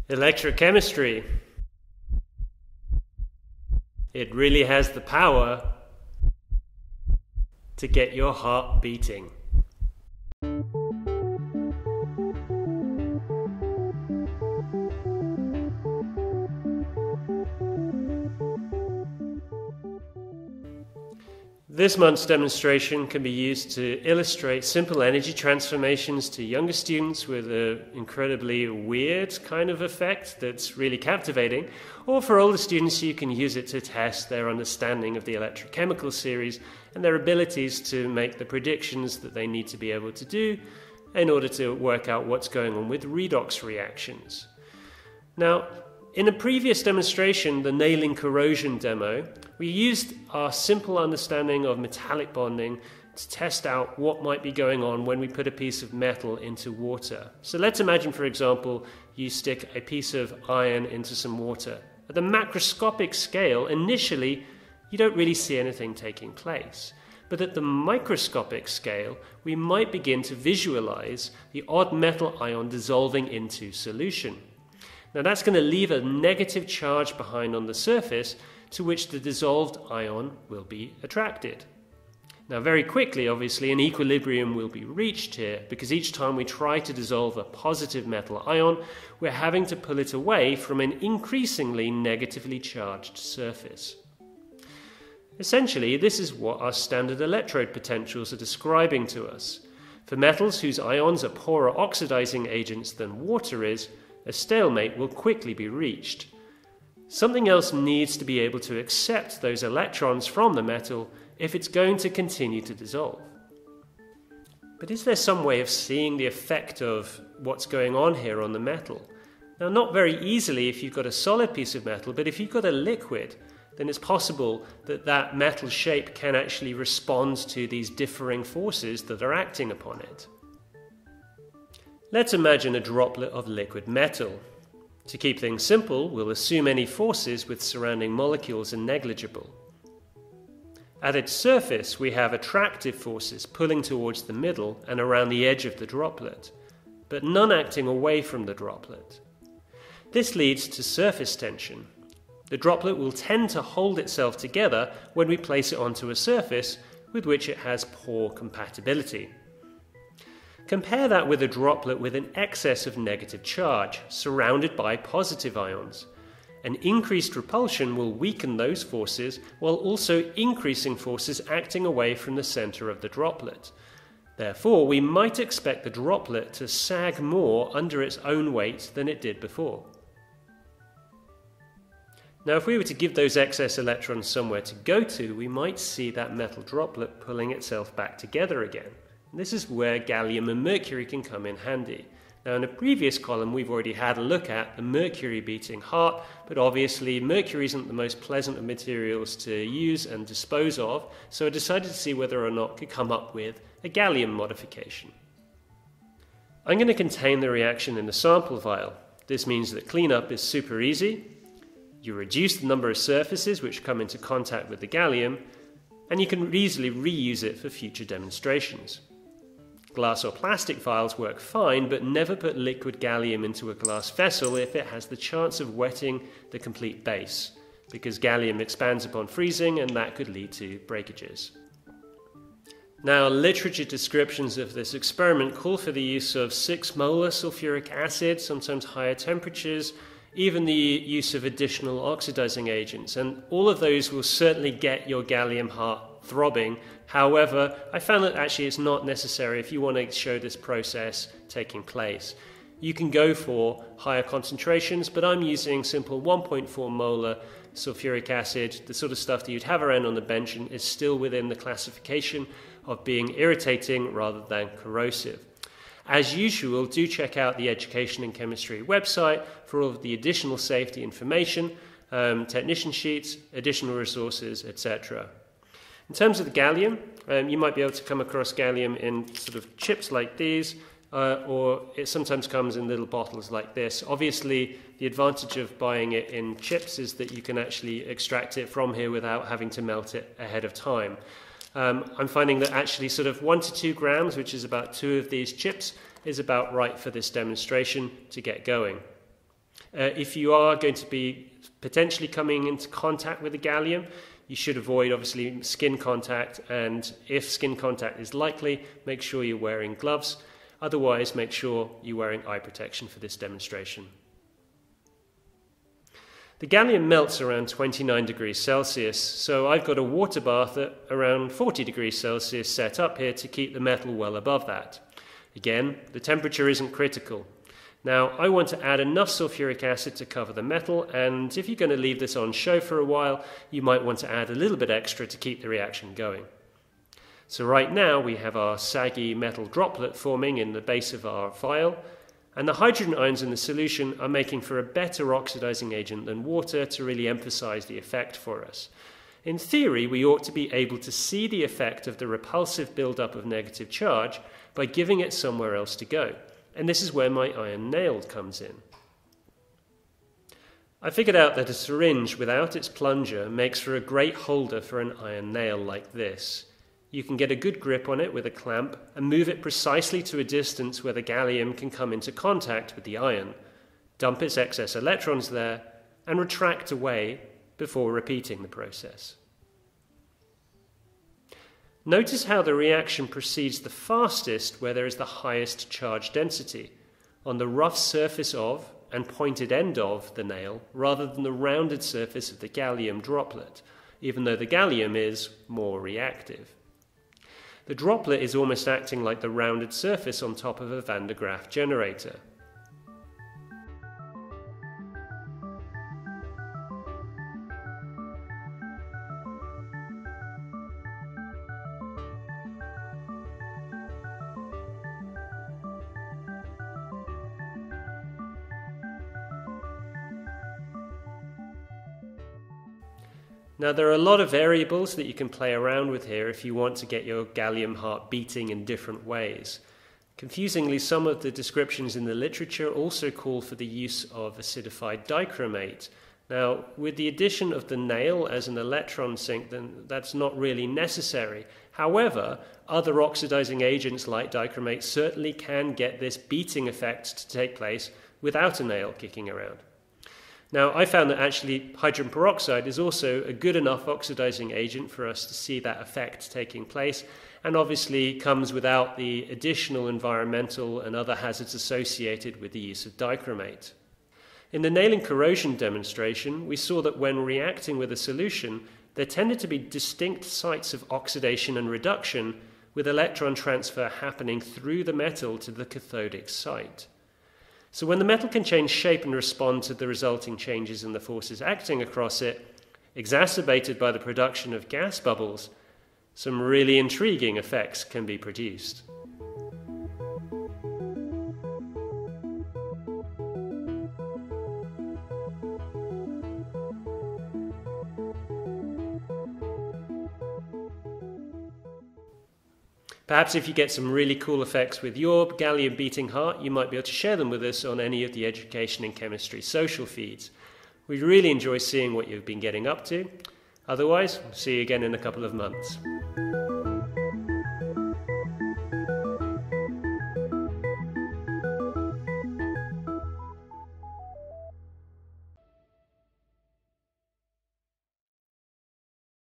Electrochemistry. It really has the power to get your heart beating. This month's demonstration can be used to illustrate simple energy transformations to younger students with an incredibly weird kind of effect that's really captivating, or for older students you can use it to test their understanding of the electrochemical series and their abilities to make the predictions that they need to be able to do in order to work out what's going on with redox reactions. Now, in a previous demonstration, the nailing corrosion demo, we used our simple understanding of metallic bonding to test out what might be going on when we put a piece of metal into water. So let's imagine, for example, you stick a piece of iron into some water. At the macroscopic scale, initially, you don't really see anything taking place. But at the microscopic scale, we might begin to visualize the odd metal ion dissolving into solution. Now that's going to leave a negative charge behind on the surface to which the dissolved ion will be attracted. Now very quickly, obviously, an equilibrium will be reached here because each time we try to dissolve a positive metal ion, we're having to pull it away from an increasingly negatively charged surface. Essentially, this is what our standard electrode potentials are describing to us. For metals whose ions are poorer oxidizing agents than water is, a stalemate will quickly be reached. Something else needs to be able to accept those electrons from the metal if it's going to continue to dissolve. But is there some way of seeing the effect of what's going on here on the metal? Now, not very easily if you've got a solid piece of metal, but if you've got a liquid, then it's possible that that metal shape can actually respond to these differing forces that are acting upon it. Let's imagine a droplet of liquid metal. To keep things simple, we'll assume any forces with surrounding molecules are negligible. At its surface, we have attractive forces pulling towards the middle and around the edge of the droplet, but none acting away from the droplet. This leads to surface tension. The droplet will tend to hold itself together when we place it onto a surface with which it has poor compatibility. Compare that with a droplet with an excess of negative charge, surrounded by positive ions. An increased repulsion will weaken those forces, while also increasing forces acting away from the center of the droplet. Therefore, we might expect the droplet to sag more under its own weight than it did before. Now, if we were to give those excess electrons somewhere to go to, we might see that metal droplet pulling itself back together again. This is where gallium and mercury can come in handy. Now, in a previous column, we've already had a look at the mercury beating heart, but obviously mercury isn't the most pleasant of materials to use and dispose of, so I decided to see whether or not I could come up with a gallium modification. I'm going to contain the reaction in a sample vial. This means that cleanup is super easy. You reduce the number of surfaces which come into contact with the gallium, and you can easily reuse it for future demonstrations. Glass or plastic vials work fine, but never put liquid gallium into a glass vessel if it has the chance of wetting the complete base, because gallium expands upon freezing and that could lead to breakages. Now, literature descriptions of this experiment call for the use of 6 molar sulfuric acid, sometimes higher temperatures, even the use of additional oxidizing agents, and all of those will certainly get your gallium heart throbbing. However, I found that actually it's not necessary if you want to show this process taking place. You can go for higher concentrations, but I'm using simple 1.4 molar sulfuric acid, the sort of stuff that you'd have around on the bench, and is still within the classification of being irritating rather than corrosive. As usual, do check out the Education and Chemistry website for all of the additional safety information, technician sheets, additional resources, etc. In terms of the gallium, you might be able to come across gallium in sort of chips like these, or it sometimes comes in little bottles like this. Obviously, the advantage of buying it in chips is that you can actually extract it from here without having to melt it ahead of time. I'm finding that actually sort of 1 to 2 grams, which is about 2 of these chips, is about right for this demonstration to get going. If you are going to be potentially coming into contact with the gallium, you should avoid obviously skin contact, and if skin contact is likely, make sure you're wearing gloves. Otherwise, make sure you're wearing eye protection for this demonstration. The gallium melts around 29 degrees Celsius, so I've got a water bath at around 40 degrees Celsius set up here to keep the metal well above that. Again, the temperature isn't critical. Now, I want to add enough sulfuric acid to cover the metal, and if you're going to leave this on show for a while, you might want to add a little bit extra to keep the reaction going. So right now we have our saggy metal droplet forming in the base of our vial, and the hydrogen ions in the solution are making for a better oxidizing agent than water to really emphasize the effect for us. In theory, we ought to be able to see the effect of the repulsive buildup of negative charge by giving it somewhere else to go. And this is where my iron nail comes in. I figured out that a syringe without its plunger makes for a great holder for an iron nail like this. You can get a good grip on it with a clamp and move it precisely to a distance where the gallium can come into contact with the iron, dump its excess electrons there, and retract away before repeating the process. Notice how the reaction proceeds the fastest where there is the highest charge density, on the rough surface of and pointed end of the nail, rather than the rounded surface of the gallium droplet, even though the gallium is more reactive. The droplet is almost acting like the rounded surface on top of a Van de Graaff generator. Now, there are a lot of variables that you can play around with here if you want to get your gallium heart beating in different ways. Confusingly, some of the descriptions in the literature also call for the use of acidified dichromate. Now, with the addition of the nail as an electron sink, then that's not really necessary. However, other oxidizing agents like dichromate certainly can get this beating effect to take place without a nail kicking around. Now, I found that actually hydrogen peroxide is also a good enough oxidizing agent for us to see that effect taking place, and obviously comes without the additional environmental and other hazards associated with the use of dichromate. In the nailing corrosion demonstration, we saw that when reacting with a solution, there tended to be distinct sites of oxidation and reduction, with electron transfer happening through the metal to the cathodic site. So when the metal can change shape and respond to the resulting changes in the forces acting across it, exacerbated by the production of gas bubbles, some really intriguing effects can be produced. Perhaps if you get some really cool effects with your gallium beating heart, you might be able to share them with us on any of the Education in Chemistry social feeds. We really enjoy seeing what you've been getting up to. Otherwise, see you again in a couple of months.